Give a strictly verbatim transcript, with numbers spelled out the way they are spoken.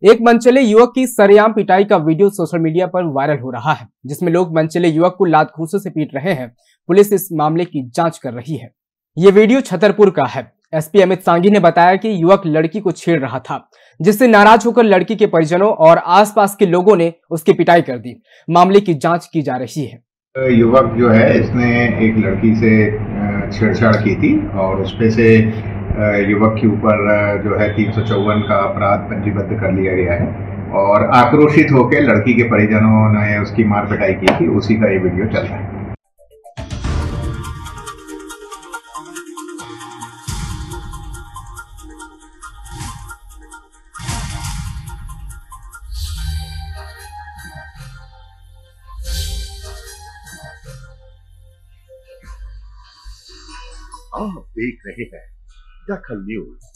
एक मनचले युवक की सरेआम पिटाई का वीडियो सोशल मीडिया पर वायरल हो रहा है, जिसमें लोग मनचले युवक को लात घूंसों से पीट रहे हैं। पुलिस इस मामले की जांच कर रही है। ये वीडियो छतरपुर का है। एसपी अमित सांघी ने बताया कि युवक लड़की को छेड़ रहा था, जिससे नाराज होकर लड़की के परिजनों और आसपास के लोगों ने उसकी पिटाई कर दी। मामले की जांच की जा रही है। युवक जो है इसने एक लड़की से छेड़छाड़ की थी और उसपे से युवक के ऊपर जो है तीन सौ चौवन का अपराध पंजीबद्ध कर लिया गया है और आक्रोशित होकर लड़की के परिजनों ने उसकी मार पिटाई की थी। उसी का ये वीडियो चल रहा है। आप देख रहे हैं दखल न्यूज।